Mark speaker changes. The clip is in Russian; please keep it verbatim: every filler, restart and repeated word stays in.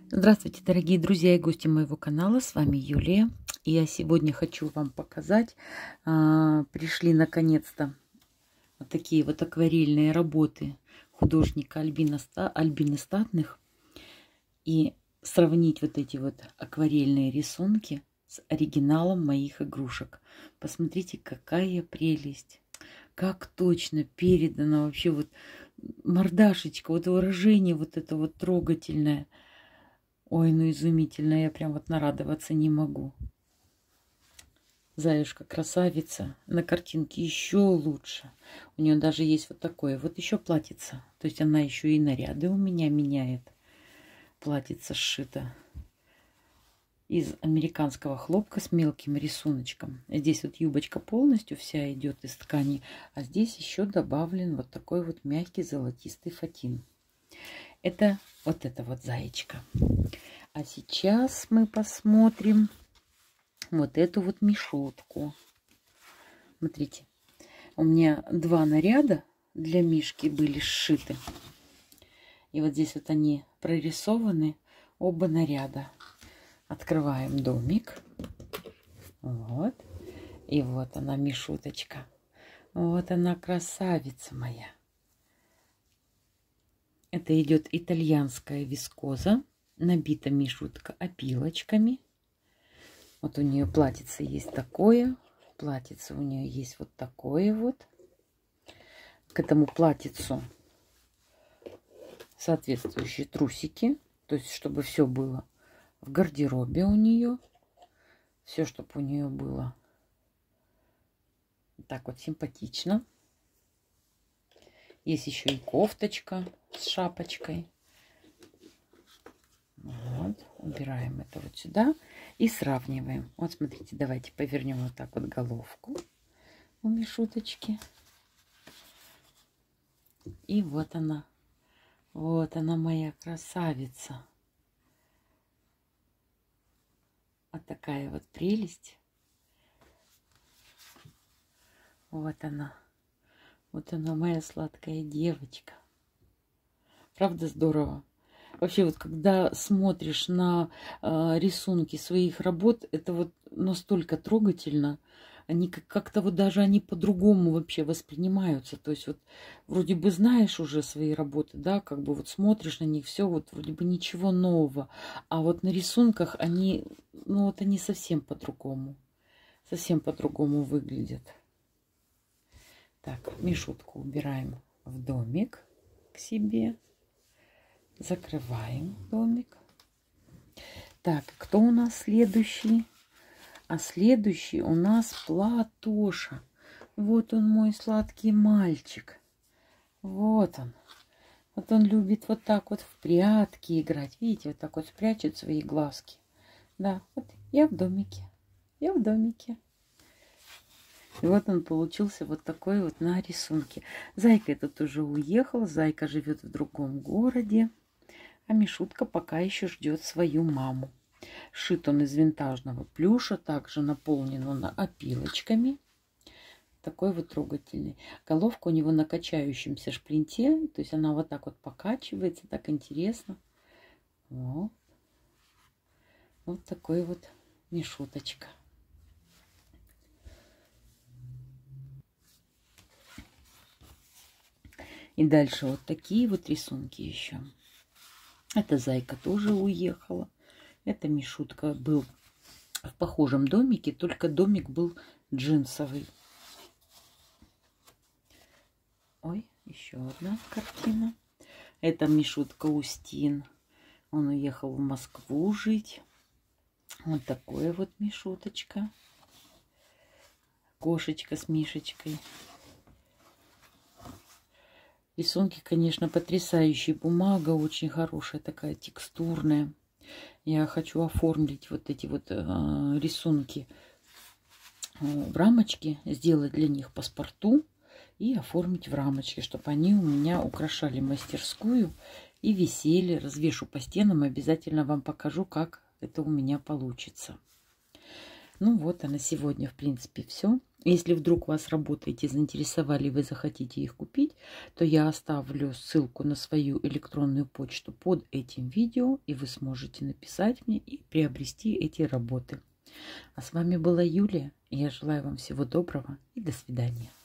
Speaker 1: Здравствуйте, дорогие друзья и гости моего канала. С вами Юлия. И я сегодня хочу вам показать. А, пришли наконец-то вот такие вот акварельные работы художника Альбина, Альбины Статных. И сравнить вот эти вот акварельные рисунки с оригиналом моих игрушек. Посмотрите, какая прелесть. Как точно передано вообще вот мордашечка, вот выражение вот это вот трогательное. Ой, ну изумительно, я прям вот нарадоваться не могу. Заюшка красавица. На картинке еще лучше. У нее даже есть вот такое вот еще платьице. То есть она еще и наряды у меня меняет. Платьице сшито из американского хлопка с мелким рисуночком. Здесь вот юбочка полностью вся идет из ткани. А здесь еще добавлен вот такой вот мягкий золотистый фатин. Это вот эта вот заячка. А сейчас мы посмотрим вот эту вот мишутку. Смотрите, у меня два наряда для мишки были сшиты. И вот здесь вот они прорисованы, оба наряда. Открываем домик. Вот. И вот она, мишуточка. Вот она, красавица моя. Это идет итальянская вискоза. Набита мишутка опилочками. Вот у нее платьице есть такое. Платьице у нее есть вот такое вот. К этому платьицу соответствующие трусики. То есть, чтобы все было в гардеробе у нее. Все, чтобы у нее было так вот симпатично. Есть еще и кофточка с шапочкой. Вот, убираем это вот сюда и сравниваем. Вот смотрите, давайте повернем вот так вот головку у мишуточки. И вот она. Вот она, моя красавица. Вот такая вот прелесть. Вот она. Вот она, моя сладкая девочка. Правда здорово? Вообще, вот когда смотришь на э, рисунки своих работ, это вот настолько трогательно. Они как-то вот даже они по-другому вообще воспринимаются. То есть вот вроде бы знаешь уже свои работы, да, как бы вот смотришь на них, все вот вроде бы ничего нового. А вот на рисунках они, ну вот они совсем по-другому. Совсем по-другому выглядят. Так, мишутку убираем в домик к себе. Закрываем домик. Так, кто у нас следующий? А следующий у нас Платоша. Вот он, мой сладкий мальчик. Вот он. Вот он любит вот так вот в прятки играть. Видите, вот так вот спрячет свои глазки. Да, вот я в домике. Я в домике. И вот он получился вот такой вот на рисунке. Зайка этот уже уехал. Зайка живет в другом городе. А мишутка пока еще ждет свою маму. Шит он из винтажного плюша. Также наполнен он опилочками. Такой вот трогательный. Головка у него на качающемся шплинте. То есть она вот так вот покачивается. Так интересно. Вот, вот такой вот мишуточка. И дальше вот такие вот рисунки еще. Эта зайка тоже уехала. Эта мишутка был в похожем домике, только домик был джинсовый. Ой, еще одна картина. Это мишутка Устин. Он уехал в Москву жить. Вот такое вот мишуточка. Кошечка с мишечкой. Рисунки, конечно, потрясающие. Бумага очень хорошая, такая текстурная. Я хочу оформить вот эти вот э, рисунки в рамочке, сделать для них паспорту и оформить в рамочке, чтобы они у меня украшали мастерскую и висели. Развешу по стенам, обязательно вам покажу, как это у меня получится. Ну вот, а на сегодня, в принципе, все. Если вдруг вас работы эти заинтересовали, и вы захотите их купить, то я оставлю ссылку на свою электронную почту под этим видео, и вы сможете написать мне и приобрести эти работы. А с вами была Юлия. Я желаю вам всего доброго и до свидания.